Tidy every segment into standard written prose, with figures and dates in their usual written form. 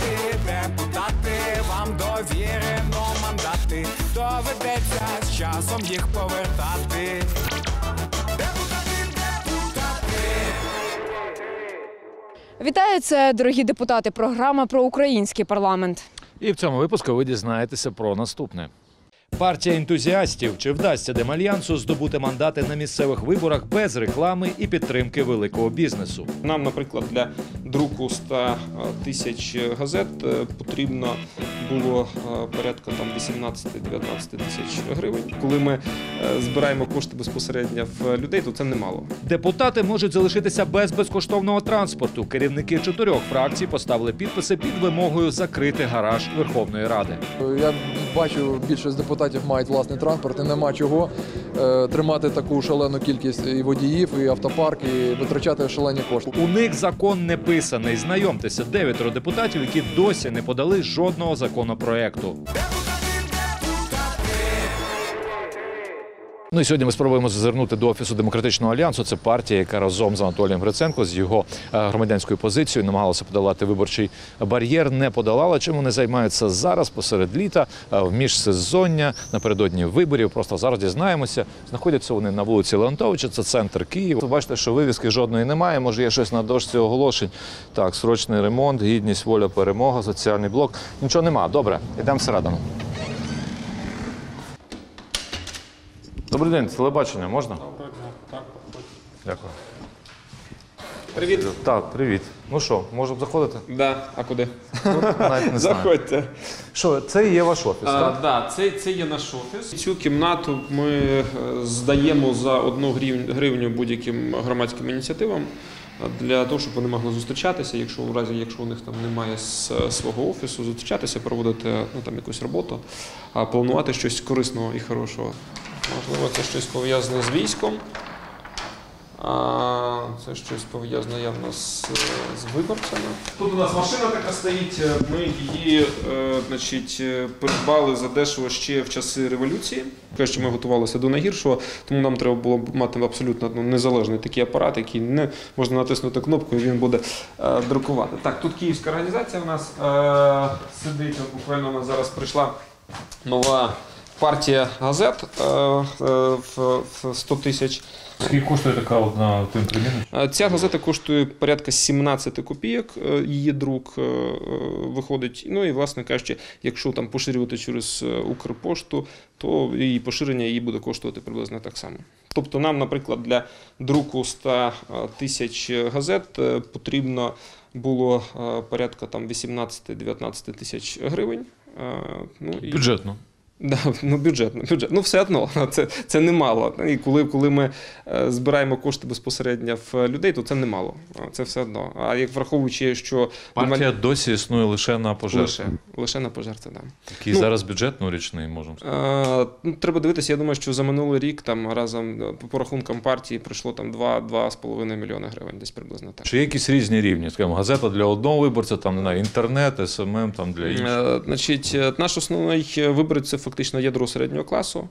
депутати, вам довірено мандати, доведеться з часом їх повертати. Вітаю, це, дорогі депутати, програма про український парламент. І в цьому випуску ви дізнаєтеся про наступне. Партія ентузіастів. Чи вдасться Демальянсу здобути мандати на місцевих виборах без реклами і підтримки великого бізнесу? Нам, наприклад, для друку 100 тисяч газет потрібно було порядка 18-19 тисяч гривень. Коли ми збираємо кошти безпосередньо в людей, то це немало. Депутати можуть залишитися без безкоштовного транспорту. Керівники 4 фракцій поставили підписи під вимогою закрити гараж Верховної Ради. Я бачу, більшість депутатів мають власний транспорт і нема чого тримати таку шалену кількість і водіїв, і автопарк, і витрачати шалені кошти. У них закон не писаний. Знайомтеся, 9 депутатів, які досі не подали жодного законопроекту. Ну і сьогодні ми спробуємо зазирнути до Офісу Демократичного альянсу. Це партія, яка разом з Анатолієм Гриценко, з його громадянською позицією, намагалася подолати виборчий бар'єр, не подолала. Чим вони займаються зараз, посеред літа, в міжсезоння, напередодні виборів. Просто зараз дізнаємося. Знаходяться вони на вулиці Леонтовича, це центр Києва. Ви бачите, що вивіски жодної немає, може є щось на дошці оголошень. Так, срочний ремонт, гідність, воля, перемога, соціальний блок. Нічого нема. Добре, йдемо всередину. Добрий день, телебачення, можна? Доброго дня. Так, проходьте. Дякую. Привіт. Так, привіт. Ну що, можемо заходити? Да. А куди? Навіть не знаю. Заходьте. Що, це і є ваш офіс, так? Да, це є наш офіс. Цю кімнату ми здаємо за 1 гривню будь-яким громадським ініціативам для того, щоб вони могли зустрічатися, якщо у них там немає свого офісу, зустрічатися, проводити якусь роботу, планувати щось корисного і хорошого. Можливо, це щось пов'язане з військом, це щось пов'язане явно з виборцями. Тут у нас машина така стоїть, ми її придбали задешево ще в часи революції. Кажуть, що ми готувалися до найгіршого, тому нам треба було мати абсолютно незалежний такий апарат, який не можна натиснути кнопку і він буде друкувати. Так, тут київська організація у нас сидить, буквально у нас зараз прийшла нова партія газет в 100 тисяч. Скільки коштує така одна примірник? Ця газета коштує порядка 17 копійок, її друк виходить. Ну і, власне кажучи, якщо там поширювати через Укрпошту, то її поширення її буде коштувати приблизно так само. Тобто нам, наприклад, для друку 100 тисяч газет потрібно було порядка 18-19 тисяч гривень. Бюджетно. Да, бюджетно. Ну, все одно, це немало. І коли ми збираємо кошти безпосередньо в людей, то це немало. Це все одно. А як враховуючи, що... Партія досі існує лише на пожертви. Лише на пожертви, так. Який зараз бюджет річний, можемо сказати? Треба дивитися, я думаю, що за минулий рік разом по рахункам партії прийшло 2-2,5 мільйони гривень, десь приблизно так. Чи є якісь різні рівні? Скажімо, газета для одного виборця, інтернет, СММ, для інших? Наш основний виборець – це фактично ядро середнього класу.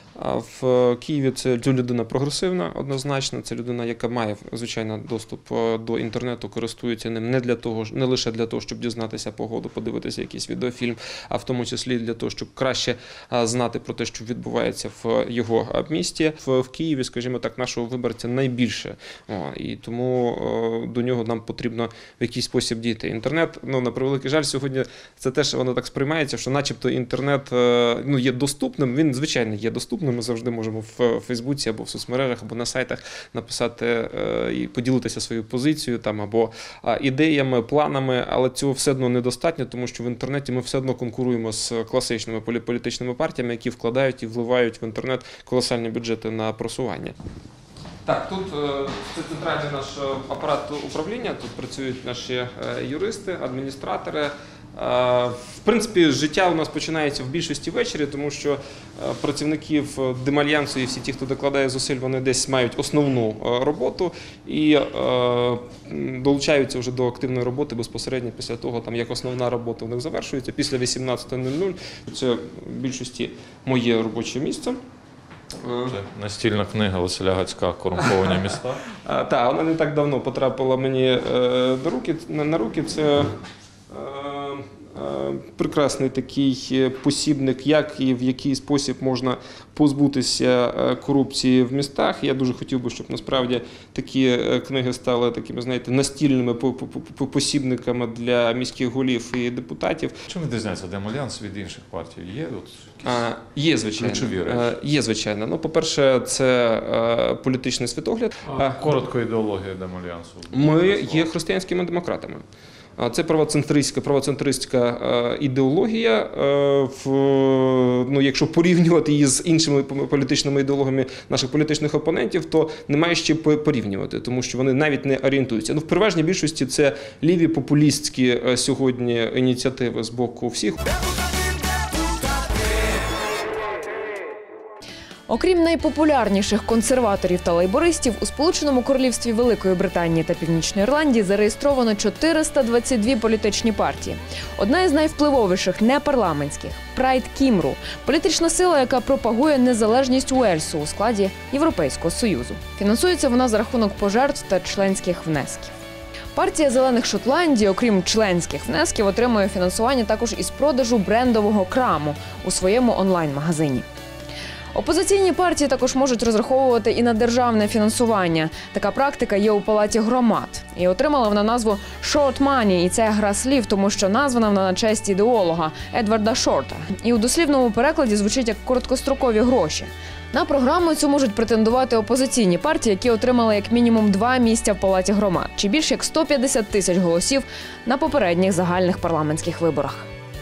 В Києві це людина прогресивна, однозначно. Це людина, яка має, звичайно, доступ до інтернету, користується ним не лише для того, щоб дізнатися погоду, подивитися якийсь відеофільм, а в тому числі для того, щоб краще знати про те, що відбувається в його місті. В Києві, скажімо так, нашого виборця найбільше. І тому до нього нам потрібно в якийсь спосіб дійти. Інтернет, на превеликий жаль, сьогодні це теж воно так сприймається, що начебто інтернет є доступним, він, звичайно, є доступним. Ми завжди можемо в Фейсбуці або в соцмережах, або на сайтах написати і поділитися своєю позицією або ідеями, планами, але цього все одно недостатньо, тому що в інтернеті ми все одно конкуруємо з класичними політичними партіями, які вкладають і вливають в інтернет колосальні бюджети на просування. Так, тут це центральний наш апарат управління, тут працюють наші юристи, адміністратори. В принципі, життя у нас починається в більшості ввечері, тому що працівників Демальянсу і всі ті, хто докладає зусиль, вони десь мають основну роботу і долучаються вже до активної роботи безпосередньо після того, як основна робота у них завершується, після 18:00. Це в більшості моє робоче місце. Це настільна книга Василя Гацька «Корумповані міста». Так, вона не так давно потрапила мені на руки. Це прекрасний такий посібник, як і в який спосіб можна позбутися корупції в містах. Я дуже хотів би, щоб насправді такі книги стали такими, знаєте, настільними посібниками для міських голів і депутатів. Чим відрізняється Демальянс від інших партій? Є Є, звичайно. Ключові речі? Є, звичайно. Ну, по-перше, це політичний світоглядь. Коротко ідеологія Демальянсу. Ми є християнськими демократами. Це правоцентристська ідеологія. Якщо порівнювати її з іншими політичними ідеологіями наших політичних опонентів, то немає ще порівнювати, тому що вони навіть не орієнтуються. В переважній більшості це ліві популістські сьогодні ініціативи з боку всіх. Окрім найпопулярніших консерваторів та лейбористів, у Сполученому Королівстві Великої Британії та Північної Ірландії зареєстровано 422 політичні партії. Одна із найвпливовіших непарламентських – Прайд Кімру – політична сила, яка пропагує незалежність Уельсу у складі Європейського Союзу. Фінансується вона за рахунок пожертв та членських внесків. Партія Зелених Шотландії, окрім членських внесків, отримує фінансування також із продажу брендового краму у своєму онлайн-магазині. Опозиційні партії також можуть розраховувати і на державне фінансування. Така практика є у Палаті громад. І отримала вона назву «Short Money», і це гра слів, тому що названа вона на честь ідеолога Едварда Шорта. І у дослівному перекладі звучить як «короткострокові гроші». На програму цю можуть претендувати опозиційні партії, які отримали як мінімум 2 місця в Палаті громад, чи більш як 150 тисяч голосів на попередніх загальних парламентських виборах.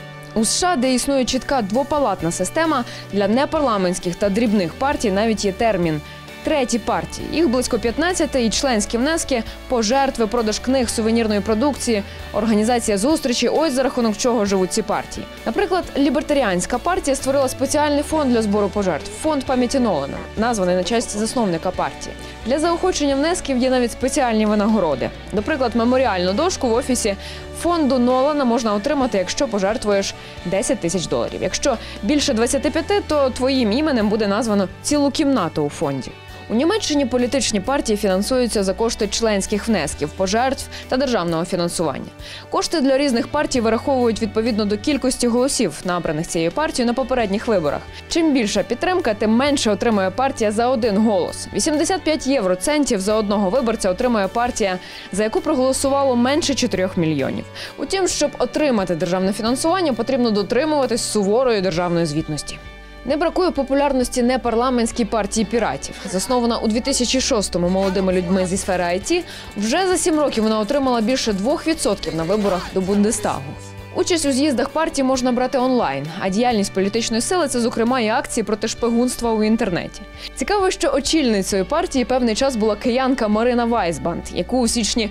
У США, де існує чітка двопалатна система, для непарламентських та дрібних партій навіть є термін «треті партії». Їх близько 15, і членські внески, пожертви, продаж книг, сувенірної продукції, організація зустрічі – ось за рахунок чого живуть ці партії. Наприклад, Лібертаріанська партія створила спеціальний фонд для збору пожертв – фонд пам'яті Нолана, названий на честь засновника партії. Для заохочення внесків є навіть спеціальні винагороди. Наприклад, меморіальну дошку в офісі фонду Нолана можна отримати, якщо пожертвуєш $10 тисяч. Якщо більше 25, то твоїм іменем буде названо цілу кімнату у фонді. У Німеччині політичні партії фінансуються за кошти членських внесків, пожертв та державного фінансування. Кошти для різних партій вираховують відповідно до кількості голосів, набраних цією партією на попередніх виборах. Чим більша підтримка, тим менше отримує партія за один голос. 85 євроцентів за одного виборця отримує партія, за яку проголосувало менше 4 мільйонів. Утім, щоб отримати державне фінансування, потрібно дотримуватись суворої державної звітності. Не бракує популярності непарламентській партії піратів. Заснована у 2006-му молодими людьми зі сфери IT, вже за 7 років вона отримала більше 2% на виборах до Бундестагу. Участь у з'їздах партії можна брати онлайн, а діяльність політичної сили – це, зокрема, і акції проти шпигунства у інтернеті. Цікаво, що очільницею партії певний час була киянка Марина Вайсбанд, яку у січні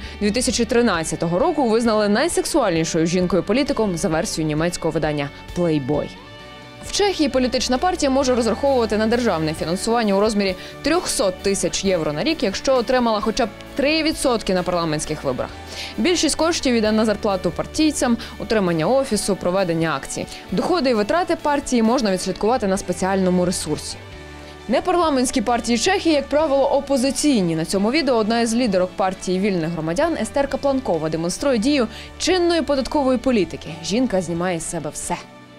2013 року визнали найсексуальнішою жінкою-політиком за версією німецького видання Playboy. В Чехії політична партія може розраховувати на державне фінансування у розмірі 300 тисяч євро на рік, якщо отримала хоча б 3% на парламентських виборах. Більшість коштів йде на зарплату партійцям, утримання офісу, проведення акцій. Доходи і витрати партії можна відслідкувати на спеціальному ресурсі. Непарламентські партії Чехії, як правило, опозиційні. На цьому відео одна із лідерок партії вільних громадян Естер Капланкова демонструє дію чинної податкової політики. Жінка знімає з себе все.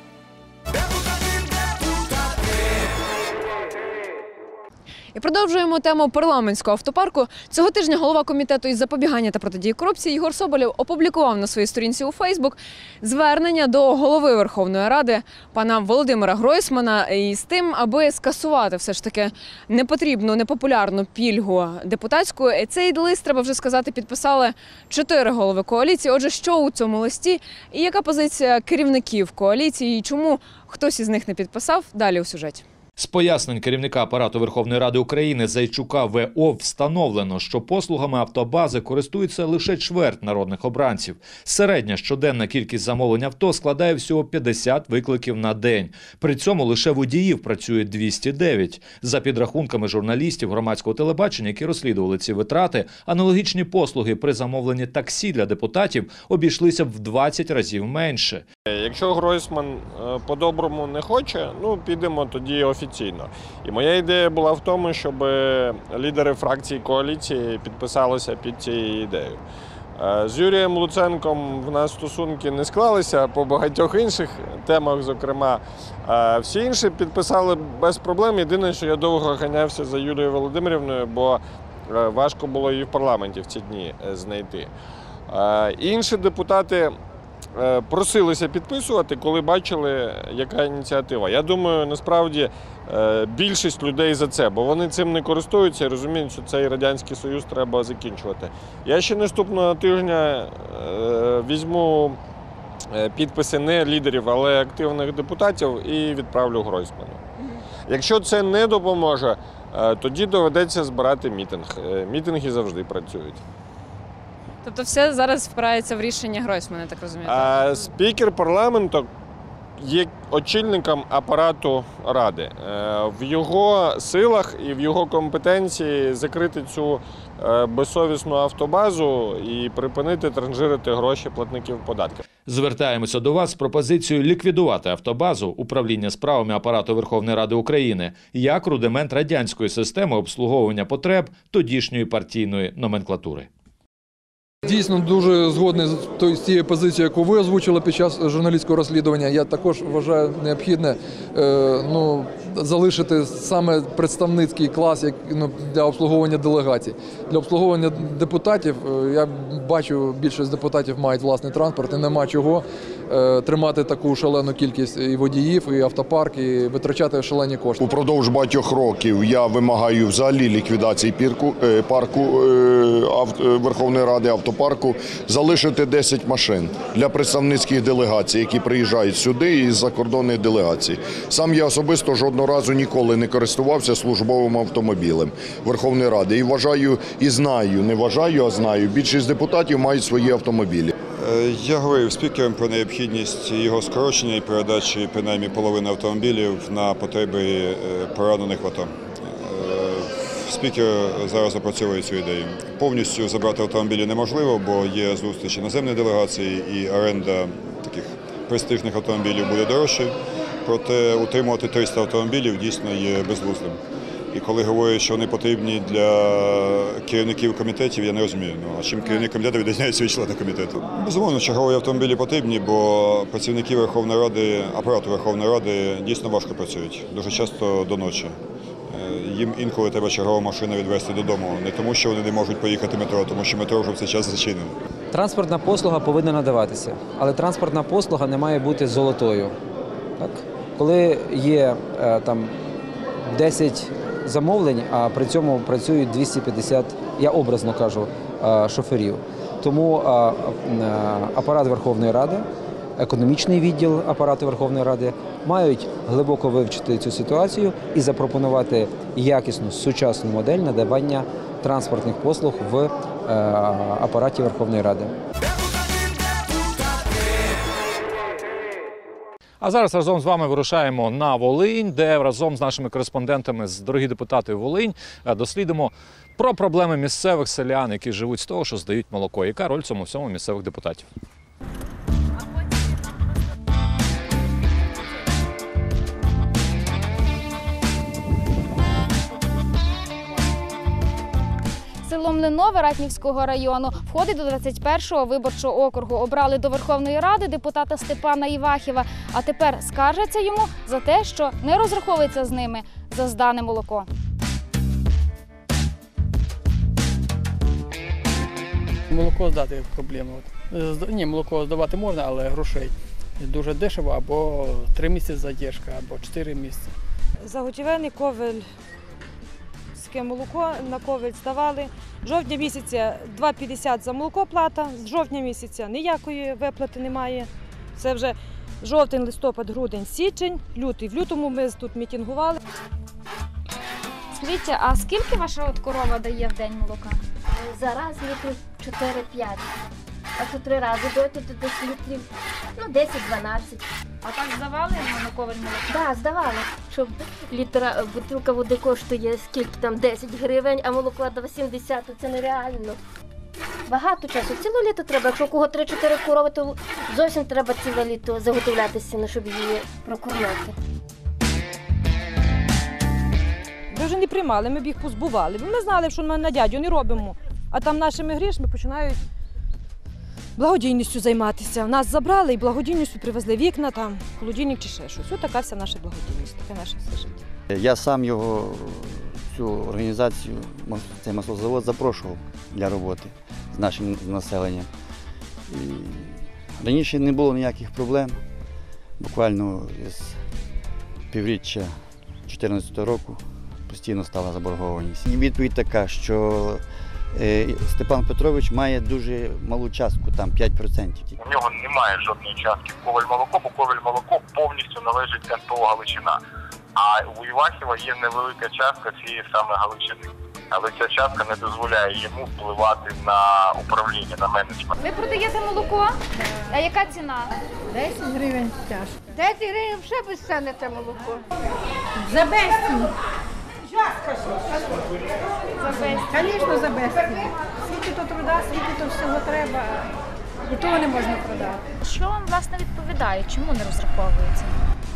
І продовжуємо тему парламентського автопарку. Цього тижня голова комітету із запобігання та протидії корупції Єгор Соболєв опублікував на своїй сторінці у Фейсбук звернення до голови Верховної Ради пана Володимира Гройсмана із тим, аби скасувати все ж таки непотрібну, непопулярну пільгу депутатську. Цей лист, треба вже сказати, підписали 4 голови коаліції. Отже, що у цьому листі і яка позиція керівників коаліції, і чому хтось із них не підписав, далі у сюжеті. З пояснень керівника апарату Верховної Ради України Зайчука В.О. встановлено, що послугами автобази користуються лише чверть народних обранців. Середня щоденна кількість замовлень авто складає всього 50 викликів на день. При цьому лише водіїв працює 209. За підрахунками журналістів громадського телебачення, які розслідували ці витрати, аналогічні послуги при замовленні таксі для депутатів обійшлися б в 20 разів менше. Якщо Гройсман по-доброму не хоче, підемо тоді офіційно. І моя ідея була в тому, щоб лідери фракції коаліції підписалися під цією ідеєю. З Юрієм Луценком в нас стосунки не склалися по багатьох інших темах, зокрема. Всі інші підписали без проблем. Єдине, що я довго ганявся за Юлією Володимирівною, бо важко було її в парламенті в ці дні знайти. Інші депутати просилися підписувати, коли бачили, яка ініціатива. Я думаю, насправді більшість людей за це, бо вони цим не користуються і розуміють, що цей Радянський Союз треба закінчувати. Я ще наступного тижня візьму підписи не лідерів, але активних депутатів і відправлю Гройсману. Якщо це не допоможе, тоді доведеться збирати мітинг. Мітинги завжди працюють. Тобто все зараз впирається в рішення Гройсмана, я так розумію? Спікер парламенту є очільником апарату Ради. В його силах і в його компетенції закрити цю безсовісну автобазу і припинити транжирити гроші платників податків. Звертаємося до вас з пропозицією ліквідувати автобазу управління справами апарату Верховної Ради України як рудимент радянської системи обслуговування потреб тодішньої партійної номенклатури. Дійсно, дуже згодний з тією позицією, яку ви озвучили під час журналістського розслідування. Я також вважаю необхідне залишити саме представницький клас для обслуговування делегацій. Для обслуговування депутатів, я бачу, більшість депутатів мають власний транспорт і нема чого тримати таку шалену кількість і водіїв, і автопарк, і витрачати шалені кошти. Упродовж багатьох років я вимагаю взагалі ліквідації парку Верховної Ради, автопарку, залишити 10 машин для представницьких делегацій, які приїжджають сюди із закордонних делегацій. Сам я особисто жодного разу ніколи не користувався службовим автомобілем Верховної Ради. І вважаю, і знаю, не вважаю, а знаю, більшість депутатів мають свої автомобілі. Я говорив спікером про необхідність його скорочення і передачі принаймні половини автомобілів на потреби поранених в АТО. Спікер зараз опрацьовує цю ідею. Повністю забрати автомобілі неможливо, бо є зустріч іноземної делегації і оренда таких престижних автомобілів буде дорожче. Проте утримувати 300 автомобілів дійсно є безглуздим. І коли говорять, що вони потрібні для керівників комітетів, я не розумію. А чим керівник комітету відрізняє свої члени комітету? Безумовно, чергові автомобілі потрібні, бо працівники Верховної Ради, апарату Верховної Ради дійсно важко працюють. Дуже часто до ночі. Їм інколи треба чергова машина відвезти додому. Не тому, що вони не можуть поїхати метро, тому що метро вже в цей час зачинено. Транспортна послуга повинна надаватися, але транспортна послуга не має бути золотою. Так? Коли є 10 замовлень, а при цьому працюють 250, я образно кажу, шоферів. Тому апарат Верховної Ради, економічний відділ апарату Верховної Ради мають глибоко вивчити цю ситуацію і запропонувати якісну сучасну модель надавання транспортних послуг в апараті Верховної Ради. А зараз разом з вами вирушаємо на Волинь, де разом з нашими кореспондентами з «Дорогі депутати Волинь» дослідимо про проблеми місцевих селян, які живуть з того, що здають молоко. Яка роль в цьому всьому місцевих депутатів? Село Млинове Ратнівського району входить до 21-го виборчого округу. Обрали до Верховної Ради депутата Степана Івахіва, а тепер скаржаться йому за те, що не розраховується з ними за здане молоко. Молоко здати проблема. Ні, молоко здавати можна, але грошей дуже дешево, або 3 місяці задержка, або 4 місяці. Заготівельний ковель. Молоко на ковель здавали. Жовтня місяця 2,50 за молоко плата, з жовтня місяця ніякої виплати немає. Це вже жовтень, листопад, грудень, січень, лютий. В лютому ми тут мітингували. Скажіть, а скільки ваша корова дає в день молока? Зараз літрів 4-5. А то 3 рази дойти до 10 літрів, 10-12. А так здавали на ковель молока? Так, здавали, щоб бутилка води коштує скільки там 10 гривень, а молоко до 80, то це нереально. Багато часу, ціле літо треба, якщо у кого 3-4 корови, то зовсім треба ціле літо заготовлятися, щоб її прокормити. Ми вже не приймали, ми б їх позбували, бо ми знали, що ми на дядю не робимо, а там нашими грішми починають благодійністю займатися. Нас забрали і благодійністю привезли вікна, там, холодильник чи ще щось. Ось така вся наша благодійність, таке наше все життя. Я сам його, цю організацію, цей маслозавод запрошував для роботи з нашим населенням. І раніше не було ніяких проблем. Буквально з півріччя 2014 року постійно стала заборгованість. І відповідь така, що Степан Петрович має дуже малу частку, там 5%. У нього немає жодної частки в Коваль-Молоко, бо Коваль-Молоко повністю належить НПО Галичина. А у Івахіва є невелика частка цієї саме Галичини. Але ця частка не дозволяє йому впливати на управління, на менеджмент. Ви продаєте молоко? А яка ціна? 10 гривень чашка. 10 гривень вже безцінне це молоко. За безцінь. Звісно, за безцінь. Скільки то труда, скільки то всього треба, і того не можна продати. Що вам, власне, відповідає? Чому не розраховується?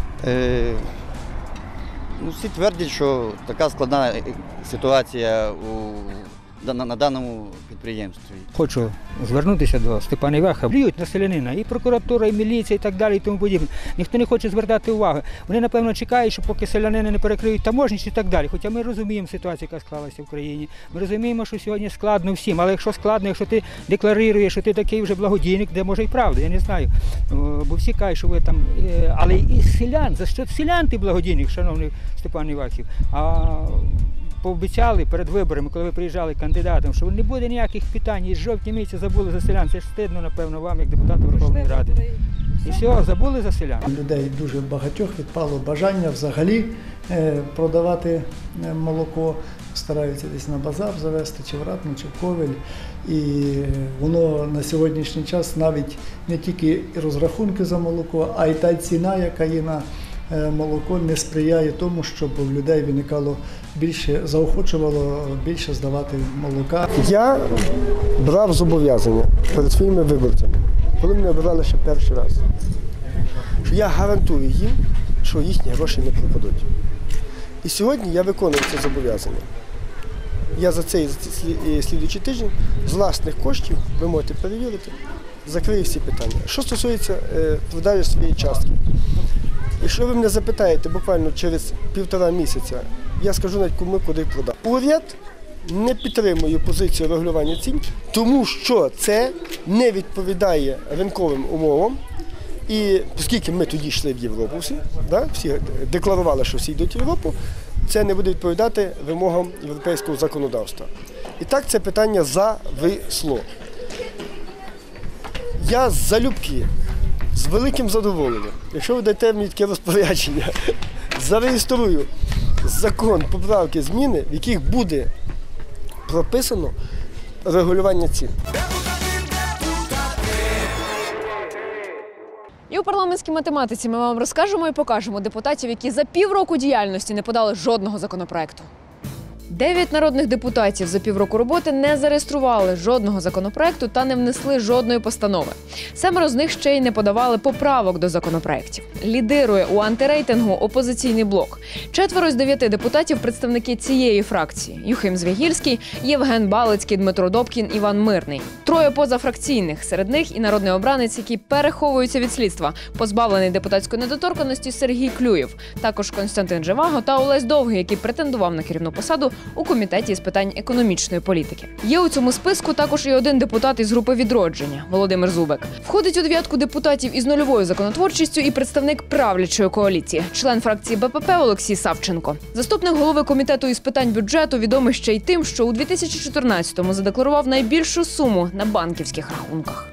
Всі твердять, що така складна ситуація на даному підприємстві. Хочу звернутися до Степана Івахова. Плюють на селянина, і прокуратура, і міліція, і так далі, і тому подібне. Ніхто не хоче звертати увагу. Вони, напевно, чекають, що поки селянини не перекриють таможність і так далі. Хоча ми розуміємо ситуацію, яка склалася в країні. Ми розуміємо, що сьогодні складно всім. Але якщо складно, якщо ти декларуєш, що ти такий вже благодійник, де може і правда, я не знаю. Бо всі кажуть, що ви там... Але і селян, за що селян ти благодійник, шановний Степан Івахів? Пообіцяли перед виборами, коли ви приїжджали кандидатом, що не буде ніяких питань, і з жовтня місяця забули за селян. Це ж стидно, напевно, вам, як депутату Верховної Ради. І все, забули за селян. Людей дуже багатьох відпало бажання взагалі продавати молоко, стараються десь на базар завести, чи в Ратну, чи в Ковель. І воно на сьогоднішній час навіть не тільки розрахунки за молоко, а й та ціна, яка є на молоко, не сприяє тому, щоб у людей виникало більше, заохочувало більше здавати молока. Я брав зобов'язання перед своїми виборцями, коли мене обирали ще перший раз, що я гарантую їм, що їхні гроші не пропадуть. І сьогодні я виконую це зобов'язання. Я за цей слідуючий тиждень з власних коштів, ви можете перевірити, закрию всі питання. Що стосується продажу своєї частки. Якщо ви мене запитаєте буквально через 1,5 місяця, я скажу навіть кому, куди продав. Уряд не підтримує позицію регулювання цін, тому що це не відповідає ринковим умовам. І оскільки ми тоді йшли в Європу всі декларували, що всі йдуть в Європу, це не буде відповідати вимогам європейського законодавства. І так це питання зависло. Я залюбки, з великим задоволенням, якщо ви дасте мені таке розпорядження, зареєструю закон, поправки, зміни, в яких буде прописано регулювання цін. І у парламентській математиці ми вам розкажемо і покажемо депутатів, які за півроку діяльності не подали жодного законопроекту. 9 народних депутатів за півроку роботи не зареєстрували жодного законопроекту та не внесли жодної постанови. 7 з них ще й не подавали поправок до законопроектів. Лідирує у антирейтингу «Опозиційний блок». 4 з 9 депутатів – представники цієї фракції – Юхим Звягільський, Євген Балицький, Дмитро Добкін, Іван Мирний. 3 позафракційних, серед них і народний обранець, який переховується від слідства, позбавлений депутатської недоторканності Сергій Клюєв, також Костянтин Живаго та Олесь Довгий, який претендував на керівну посаду у Комітеті з питань економічної політики. Є у цьому списку також і один депутат із групи «Відродження» – Володимир Зубик. Входить у 9 депутатів із нульовою законотворчістю і представник правлячої коаліції – член фракції БПП Олексій Савченко. Заступник голови Комітету із питань бюджету відомий ще й тим, що у 2014-му задекларував найбільшу суму на банківських рахунках.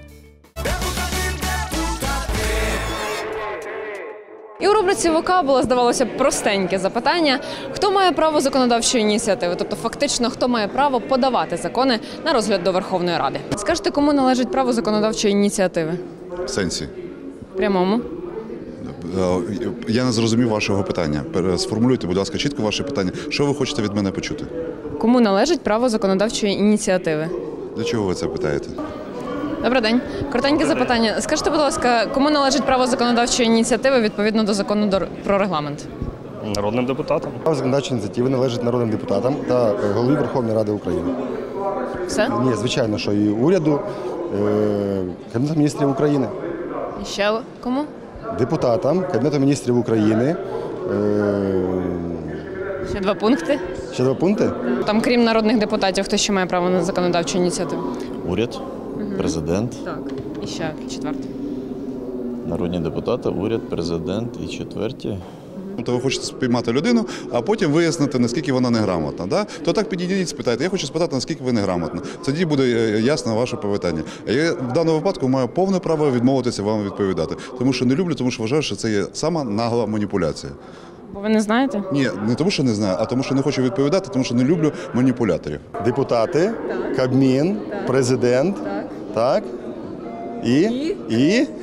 І у рубриці «Вокабула» здавалося б простеньке запитання, хто має право законодавчої ініціативи, тобто фактично хто має право подавати закони на розгляд до Верховної Ради. Скажете, кому належить право законодавчої ініціативи? В сенсі? Прямому. Я не зрозумів вашого питання. Сформулюйте, будь ласка, чітко ваше питання. Що ви хочете від мене почути? Кому належить право законодавчої ініціативи? Для чого ви це питаєте? Добрий день. Коротеньке запитання. Скажіть, будь ласка, кому належить право законодавчої ініціативи відповідно до закону про регламент? Народним депутатам. Право законодавчої ініціативи належить народним депутатам та голові Верховної Ради України. Все? Ні, звичайно, що і уряду, Кабінету міністрів України. І ще кому? Депутатам Кабінету міністрів України. Ще 2 пункти. Ще 2 пункти? Там, крім народних депутатів, хто ще має право на законодавчу ініціативу? Уряд, президент. Так. І ще 4. Народні депутати, уряд, президент і 4. То ви хочете спіймати людину, а потім вияснити, наскільки вона неграмотна. Да? То так підійдіть, спитайте. Я хочу спитати, наскільки ви неграмотна. Тоді буде ясно ваше питання. А я в даному випадку маю повне право відмовитися вам відповідати. Тому що не люблю, тому що вважаю, що це є сама нагла маніпуляція. Бо ви не знаєте? Ні, не тому, що не знаю, а тому, що не хочу відповідати, тому що не люблю маніпуляторів. Депутати, Кабмін, президент. Так. І?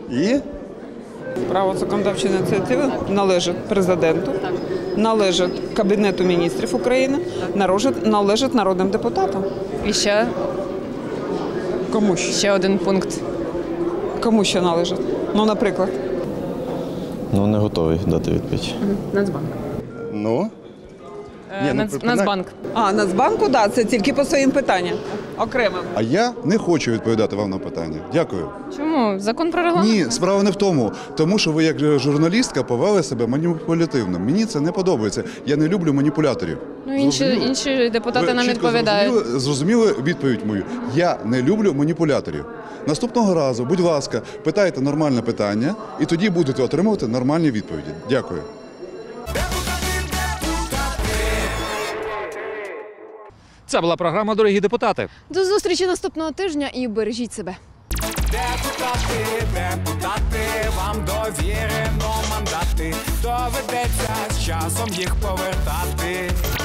Право законодавчої ініціативи належить президенту, належить Кабінету міністрів України, належить народним депутатам. І ще? Кому ще 1 пункт. Кому ще належить? Ну, наприклад. Ну, не готовий дати відповідь. Нацбанк. Ну? Нацбанк. Нацбанку, так, це тільки по своїм питанням. Окремо. А я не хочу відповідати вам на питання. Дякую. Чому? Закон про регламент? Ні, справа не в тому. Тому що ви як журналістка повели себе маніпулятивно. Мені це не подобається. Я не люблю маніпуляторів. Ну, інші депутати нам відповідають. Зрозуміли відповідь мою. Я не люблю маніпуляторів. Наступного разу, будь ласка, питайте нормальне питання, і тоді будете отримувати нормальні відповіді. Дякую. Це була програма «Дорогі депутати». До зустрічі наступного тижня і бережіть себе. Депутати, вам довірено мандати, доведеться з часом їх повертати.